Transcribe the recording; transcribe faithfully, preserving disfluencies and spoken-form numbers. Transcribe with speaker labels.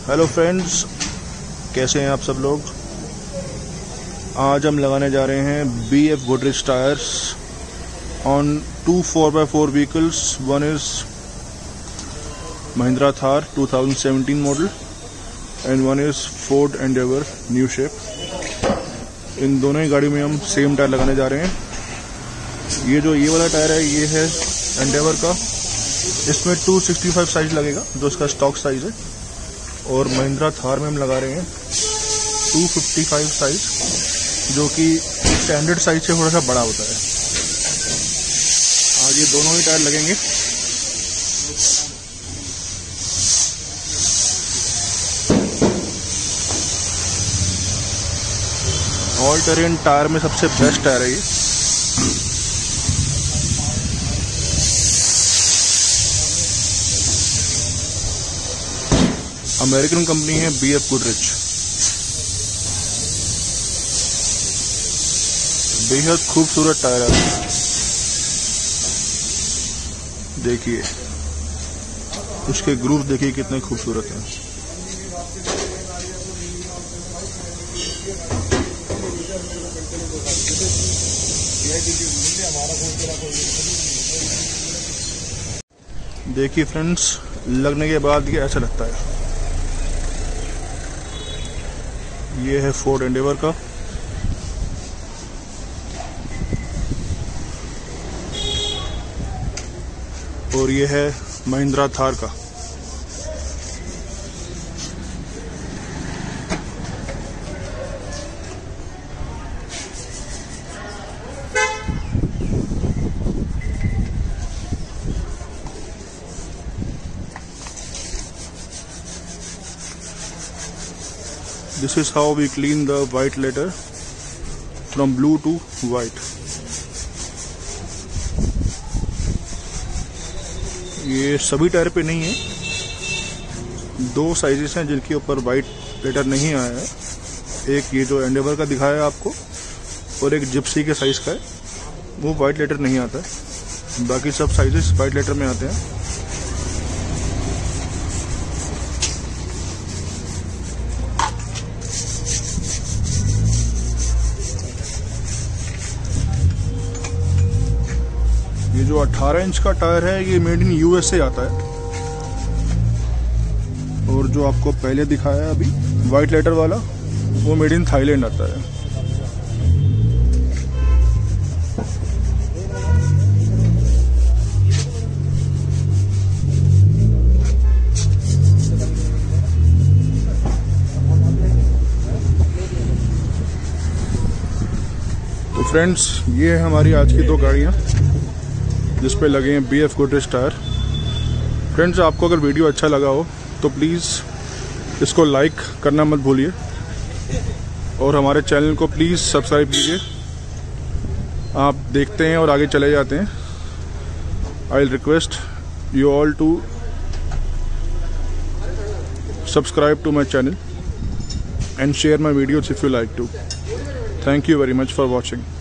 Speaker 1: Hello friends, कैसे हैं आप सब लोग। आज हम लगाने जा रहे हैं B F Goodrich tyres on two four by four vehicles. One is Mahindra Thar two thousand seventeen model and one is Ford Endeavour new shape. इन दोनों ही गाड़ी में हम सेम टायर लगाने जा रहे हैं। ये जो ये वाला टायर है ये है एंडेवर का, इसमें टू सिक्सटी फाइव साइज लगेगा जो इसका स्टॉक साइज है, और महिंद्रा थार में हम लगा रहे हैं टू फिफ्टी फाइव साइज जो कि स्टैंडर्ड साइज से थोड़ा सा बड़ा होता है। आज ये दोनों ही टायर लगेंगे। ऑल टेरेन टायर में सबसे बेस्ट टायर है ये। अमेरिकन कंपनी है बी एफ गोदरेज। बेहद खूबसूरत टायर है, देखिए उसके ग्रूव देखिए कितने खूबसूरत हैं। देखिए फ्रेंड्स, लगने के बाद ये ऐसा लगता है। ये है फोर्ड एंडेवर का, और ये है महिंद्रा थार का। This is how we clean the white letter from blue to white. ये सभी टायर पे नहीं है, दो साइजेस हैं जिनके ऊपर वाइट लेटर नहीं आया है। एक ये जो एंडेवर का दिखाया है आपको, और एक जिप्सी के साइज का है, वो वाइट लेटर नहीं आता है। बाकी सब साइजेस वाइट लेटर में आते हैं। ये जो अठारह इंच का टायर है ये मेड इन यूएस से आता है, और जो आपको पहले दिखाया है अभी वाइट लेटर वाला वो मेड इन थाईलैंड आता है। तो फ्रेंड्स, ये है हमारी आज की दो गाड़ियाँ जिस पे लगे हैं B F Goodrich tyre. Friends, आपको अगर वीडियो अच्छा लगा हो तो प्लीज़ इसको लाइक करना मत भूलिए, और हमारे चैनल को प्लीज़ सब्सक्राइब कीजिए। आप देखते हैं और आगे चले जाते हैं। I will request you all to subscribe to my channel and share my videos if you like to. Thank you very much for watching.